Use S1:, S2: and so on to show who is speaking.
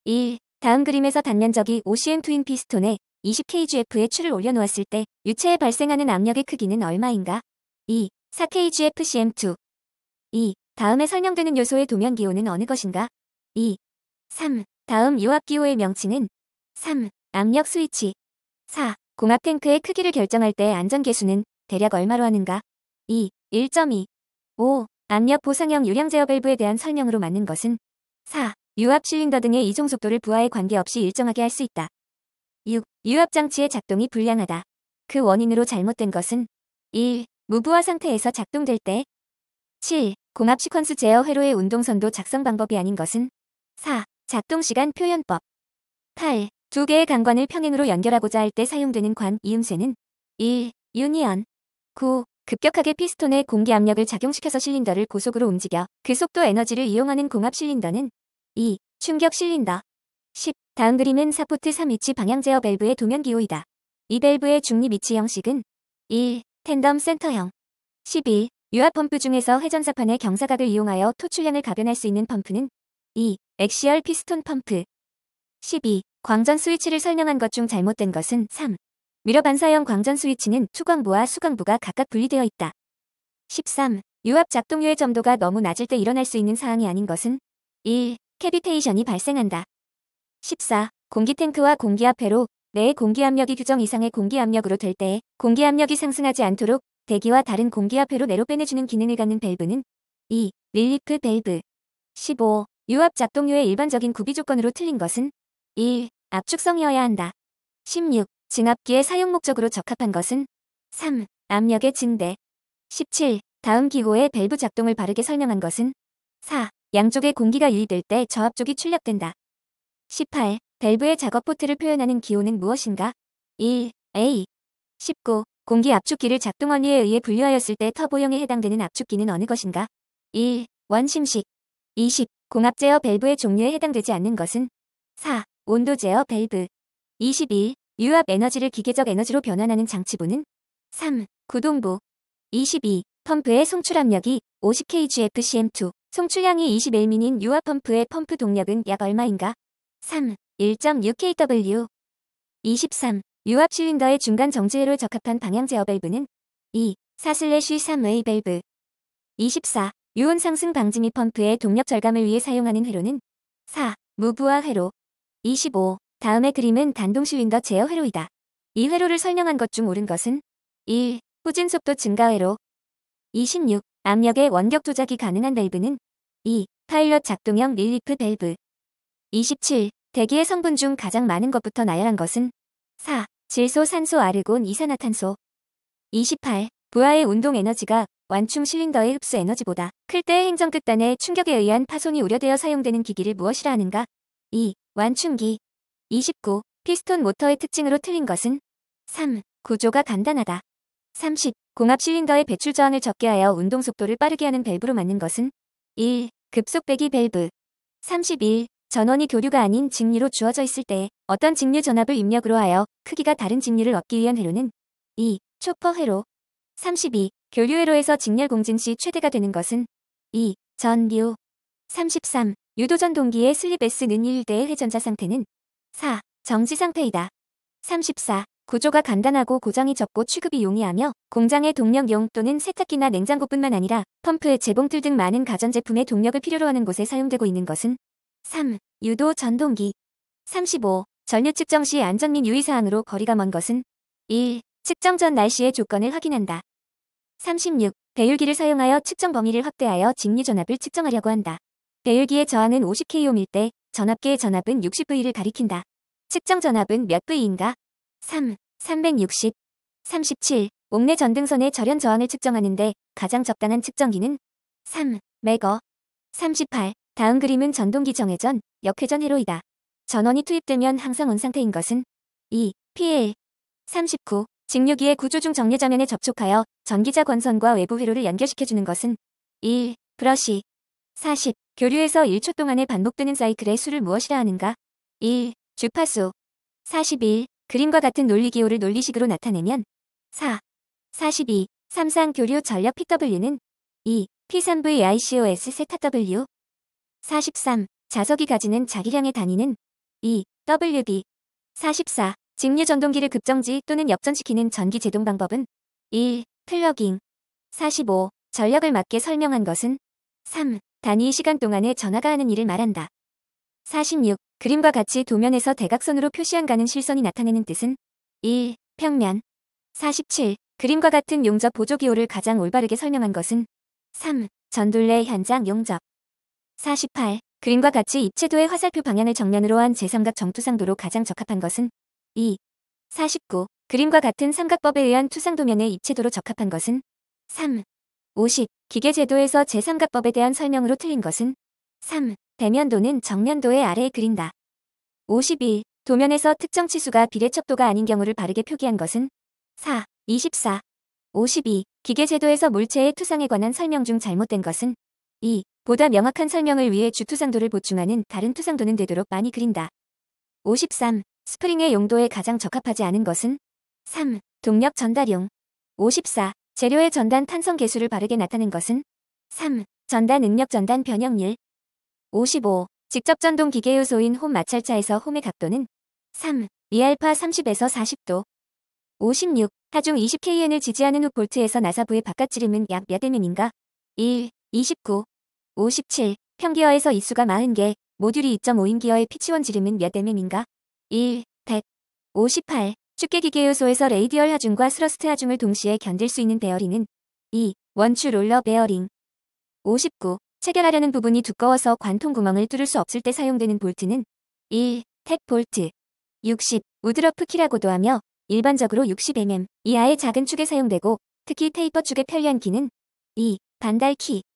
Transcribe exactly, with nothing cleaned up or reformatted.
S1: 일. 다음 그림에서 단면적이 오씨엠 트윈 피스톤에 이십 케이지에프의 추를 올려놓았을 때 유체에 발생하는 압력의 크기는 얼마인가? 이. 사 케이지에프 씨엠 투. 이. 다음에 설명되는 요소의 도면기호는 어느 것인가? 이. 삼. 다음 유압기호의 명칭은? 삼. 압력 스위치. 사. 공압 탱크의 크기를 결정할 때 안전계수는 대략 얼마로 하는가? 이. 일 점 이. 오. 압력 보상형 유량 제어 밸브에 대한 설명으로 맞는 것은? 사. 유압 실린더 등의 이종 속도를 부하에 관계없이 일정하게 할 수 있다. 육. 유압 장치의 작동이 불량하다. 그 원인으로 잘못된 것은? 일. 무부하 상태에서 작동될 때. 칠. 공압 시퀀스 제어 회로의 운동선도 작성 방법이 아닌 것은? 사. 작동시간 표현법. 팔. 두 개의 강관을 평행으로 연결하고자 할 때 사용되는 관 이음새는? 일. 유니언. 구. 급격하게 피스톤에 공기 압력을 작용시켜서 실린더를 고속으로 움직여 그 속도 에너지를 이용하는 공압 실린더는? 이. 충격 실린더. 십. 다음 그림은 사 포트 삼 위치 방향 제어 밸브의 도면 기호이다. 이 밸브의 중립 위치 형식은? 일. 텐덤 센터형. 십일. 유압 펌프 중에서 회전사판의 경사각을 이용하여 토출량을 가변할 수 있는 펌프는? 이. 액시얼 피스톤 펌프. 십이. 광전 스위치를 설명한 것 중 잘못된 것은? 삼. 미러 반사형 광전 스위치는 투광부와 수광부가 각각 분리되어 있다. 십삼. 유압 작동료의 점도가 너무 낮을 때 일어날 수 있는 사항이 아닌 것은? 일. 캐비테이션이 발생한다. 십사. 공기탱크와 공기압 회로 내의 공기압력이 규정 이상의 공기압력으로 될 때에 공기압력이 상승하지 않도록 대기와 다른 공기압 회로 내로 빼내주는 기능을 갖는 밸브는? 이. 릴리프 밸브. 십오. 유압 작동료의 일반적인 구비 조건으로 틀린 것은? 일. 압축성이어야 한다. 십육. 증압기의 사용 목적으로 적합한 것은? 삼. 압력의 증대. 십칠. 다음 기호의 밸브 작동을 바르게 설명한 것은? 사. 양쪽에 공기가 유입될 때 저압 쪽이 출력된다. 십팔. 밸브의 작업 포트를 표현하는 기호는 무엇인가? 일. A. 십구. 공기 압축기를 작동 원리에 의해 분류하였을 때 터보용에 해당되는 압축기는 어느 것인가? 일. 원심식. 이십. 공압 제어 밸브의 종류에 해당되지 않는 것은? 사. 온도 제어 밸브. 이십일. 유압 에너지를 기계적 에너지로 변환하는 장치부는? 삼. 구동부. 이십이. 펌프의 송출 압력이 오십 케이지에프 씨엠 투, 송출량이 이십일 미니인 유압 펌프의 pom프 동력은 약 얼마인가? 삼. 일 점 육 케이더블유. 이십삼. 유압 실린더의 중간 정지회로에 적합한 방향 제어 밸브는? 이. 사 삼 웨이 밸브. 이십사. 유온 상승 방지 및 펌프의 동력 절감을 위해 사용하는 회로는? 사. 무부하 회로. 이십오. 다음의 그림은 단동 실린더 제어 회로이다. 이 회로를 설명한 것 중 옳은 것은? 일. 후진 속도 증가 회로. 이십육. 압력의 원격 조작이 가능한 밸브는? 이. 파일럿 작동형 릴리프 밸브. 이십칠. 대기의 성분 중 가장 많은 것부터 나열한 것은? 사. 질소, 산소, 아르곤, 이산화탄소. 이십팔. 부하의 운동 에너지가 완충 실린더의 흡수 에너지보다 클 때의 행정 끝단의 충격에 의한 파손이 우려되어 사용되는 기기를 무엇이라 하는가? 이. 완충기. 이십구. 피스톤 모터의 특징으로 틀린 것은? 삼. 구조가 간단하다. 삼십. 공압 실린더의 배출 저항을 적게 하여 운동 속도를 빠르게 하는 밸브로 맞는 것은? 일. 급속 배기 밸브. 삼십일. 전원이 교류가 아닌 직류로 주어져 있을 때 어떤 직류 전압을 입력으로 하여 크기가 다른 직류를 얻기 위한 회로는? 이. 초퍼 회로. 삼십이. 교류 회로에서 직렬 공진 시 최대가 되는 것은? 이. 전류. 삼십삼. 유도전 동기의 슬립 S는 일 대의 회전자 상태는? 사. 정지 상태이다. 삼십사. 구조가 간단하고 고장이 적고 취급이 용이하며 공장의 동력용 또는 세탁기나 냉장고뿐만 아니라 펌프, 재봉틀 등 많은 가전제품의 동력을 필요로 하는 곳에 사용되고 있는 것은? 삼. 유도 전동기. 삼십오. 전류 측정 시 안전 및 유의사항으로 거리가 먼 것은? 일. 측정 전 날씨의 조건을 확인한다. 삼십육. 배율기를 사용하여 측정 범위를 확대하여 직류 전압을 측정하려고 한다. 배율기의 저항은 오십 킬오흠일 때 전압계의 전압은 육십 브이를 가리킨다. 측정 전압은 몇 브이인가? 삼. 삼백육십. 삼십칠. 옥내 전등선의 절연 저항을 측정하는데 가장 적당한 측정기는? 삼. 매거. 삼십팔. 다음 그림은 전동기 정회전, 역회전 회로이다. 전원이 투입되면 항상 온 상태인 것은? 이. 피엘. 삼십구. 직류기의 구조 중 정례자면에 접촉하여 전기자 권선과 외부 회로를 연결시켜주는 것은? 일. 브러시. 사십. 교류에서 일 초 동안에 반복되는 사이클의 수를 무엇이라 하는가? 일. 주파수. 사십일. 그림과 같은 논리기호를 논리식으로 나타내면? 사. 사십이. 삼상 교류 전력 피더블유는? 이. 피 삼 브이 아이 씨 오 에스 세타 더블유. 사십삼. 자석이 가지는 자기량의 단위는? 이. 더블유디. 사십사. 직류 전동기를 급정지 또는 역전시키는 전기 제동 방법은 일. 플러깅. 사십오. 전력을 맞게 설명한 것은 삼. 단위 시간 동안에 전하가 하는 일을 말한다. 사십육. 그림과 같이 도면에서 대각선으로 표시한 가는 실선이 나타내는 뜻은 일. 평면. 사십칠. 그림과 같은 용접 보조기호를 가장 올바르게 설명한 것은 삼. 전둘레 현장 용접. 사십팔. 그림과 같이 입체도의 화살표 방향을 정면으로 한 제삼각 정투상도로 가장 적합한 것은 이. 사십구. 그림과 같은 삼각법에 의한 투상도면의 입체도로 적합한 것은 삼. 오십. 기계제도에서 제삼각법에 대한 설명으로 틀린 것은 삼. 대면도는 정면도의 아래에 그린다. 오십일. 도면에서 특정 치수가 비례척도가 아닌 경우를 바르게 표기한 것은 사. 이십사. 오십이. 기계제도에서 물체의 투상에 관한 설명 중 잘못된 것은 이. 보다 명확한 설명을 위해 주투상도를 보충하는 다른 투상도는 되도록 많이 그린다. 오십삼. 스프링의 용도에 가장 적합하지 않은 것은 삼. 동력 전달용. 오십사. 재료의 전단 탄성 계수를 바르게 나타낸 것은 삼. 전단 응력 전단 변형률. 오십오. 직접 전동 기계 요소인 홈 마찰차에서 홈의 각도는 삼. 이알파 삼십에서 사십 도. 오십육. 하중 이십 킬비엔을 지지하는 후 볼트에서 나사부의 바깥 지름은 약 몇 엠엠인가? 일. 이십구. 오십칠. 평기어에서 이수가 사십 개, 모듈이 이 점 오인 기어의 피치원 지름은 몇 엠엠인가? 일. 백. 오십팔. 축계 기계 요소에서 레이디얼 하중과 스러스트 하중을 동시에 견딜 수 있는 베어링은 이. 원추 롤러 베어링. 오십구. 체결하려는 부분이 두꺼워서 관통 구멍을 뚫을 수 없을 때 사용되는 볼트는 일. 택 볼트. 육십. 우드러프 키라고도 하며 일반적으로 육십 엠엠 이하의 작은 축에 사용되고 특히 테이퍼 축에 편리한 키는 이. 반달 키.